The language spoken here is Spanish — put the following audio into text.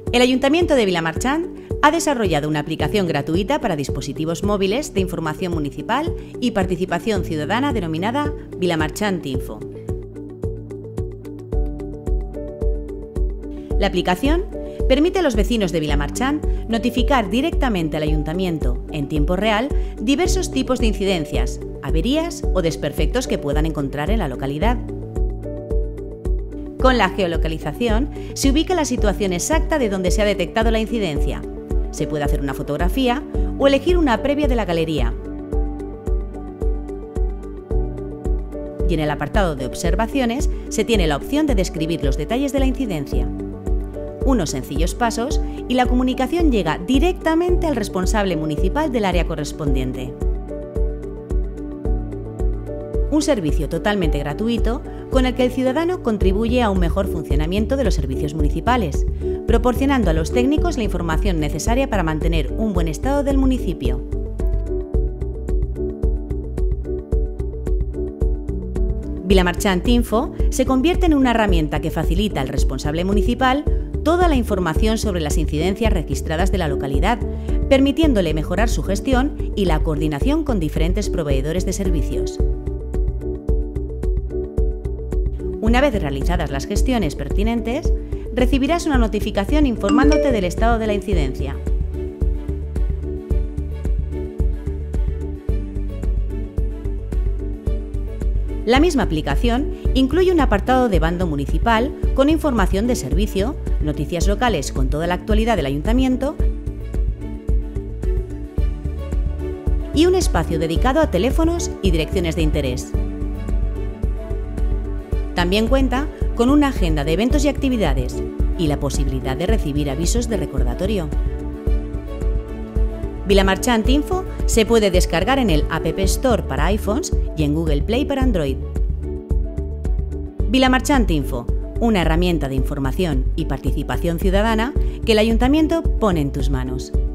El Ayuntamiento de Vilamarchant ha desarrollado una aplicación gratuita para dispositivos móviles de información municipal y participación ciudadana denominada Vilamarchant Info. La aplicación permite a los vecinos de Vilamarchant notificar directamente al Ayuntamiento, en tiempo real, diversos tipos de incidencias, averías o desperfectos que puedan encontrar en la localidad. Con la geolocalización se ubica la situación exacta de donde se ha detectado la incidencia. Se puede hacer una fotografía o elegir una previa de la galería. Y en el apartado de observaciones se tiene la opción de describir los detalles de la incidencia. Unos sencillos pasos y la comunicación llega directamente al responsable municipal del área correspondiente. Un servicio totalmente gratuito con el que el ciudadano contribuye a un mejor funcionamiento de los servicios municipales, proporcionando a los técnicos la información necesaria para mantener un buen estado del municipio. Vilamarchant Info se convierte en una herramienta que facilita al responsable municipal toda la información sobre las incidencias registradas de la localidad, permitiéndole mejorar su gestión y la coordinación con diferentes proveedores de servicios. Una vez realizadas las gestiones pertinentes, recibirás una notificación informándote del estado de la incidencia. La misma aplicación incluye un apartado de bando municipal con información de servicio, noticias locales con toda la actualidad del ayuntamiento y un espacio dedicado a teléfonos y direcciones de interés. También cuenta con una agenda de eventos y actividades y la posibilidad de recibir avisos de recordatorio. Vilamarchant Info se puede descargar en el App Store para iPhones y en Google Play para Android. Vilamarchant Info, una herramienta de información y participación ciudadana que el Ayuntamiento pone en tus manos.